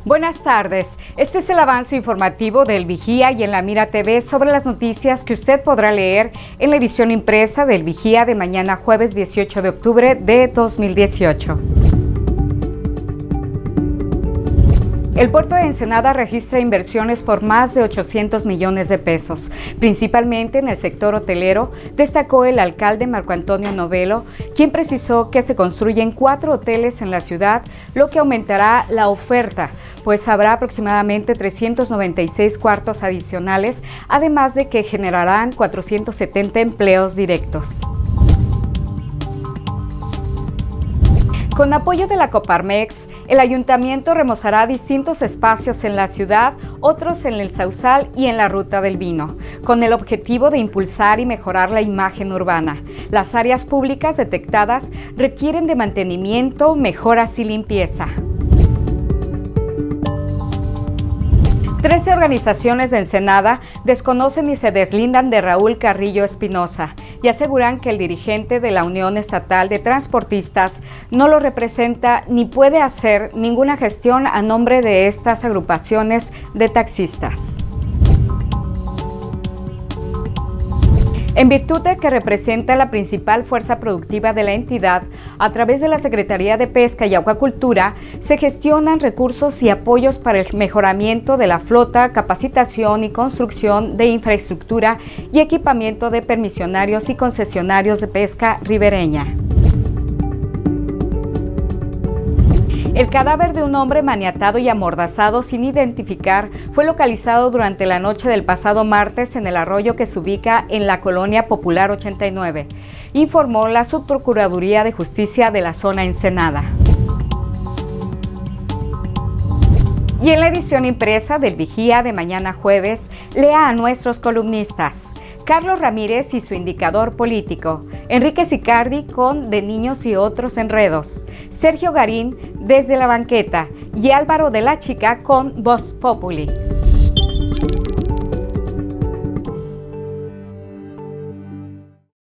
Buenas tardes, este es el avance informativo del Vigía y en La Mira TV sobre las noticias que usted podrá leer en la edición impresa del Vigía de mañana jueves 18 de octubre de 2018. El puerto de Ensenada registra inversiones por más de 800 millones de pesos, principalmente en el sector hotelero, destacó el alcalde Marco Antonio Novelo, quien precisó que se construyen 4 hoteles en la ciudad, lo que aumentará la oferta, pues habrá aproximadamente 396 cuartos adicionales, además de que generarán 470 empleos directos. Con apoyo de la Coparmex, el ayuntamiento remozará distintos espacios en la ciudad, otros en el Sausal y en la Ruta del Vino, con el objetivo de impulsar y mejorar la imagen urbana. Las áreas públicas detectadas requieren de mantenimiento, mejoras y limpieza. 13 organizaciones de Ensenada desconocen y se deslindan de Raúl Carrillo Espinosa y aseguran que el dirigente de la Unión Estatal de Transportistas no lo representa ni puede hacer ninguna gestión a nombre de estas agrupaciones de taxistas. En virtud de que representa la principal fuerza productiva de la entidad, a través de la Secretaría de Pesca y Acuacultura, se gestionan recursos y apoyos para el mejoramiento de la flota, capacitación y construcción de infraestructura y equipamiento de permisionarios y concesionarios de pesca ribereña. El cadáver de un hombre maniatado y amordazado sin identificar fue localizado durante la noche del pasado martes en el arroyo que se ubica en la Colonia Popular 89, informó la Subprocuraduría de Justicia de la zona Ensenada. Y en la edición impresa del Vigía de mañana jueves, lea a nuestros columnistas. Carlos Ramírez y su indicador político, Enrique Sicardi con De Niños y Otros Enredos, Sergio Garín desde la banqueta y Álvaro de la Chica con Voz Populi.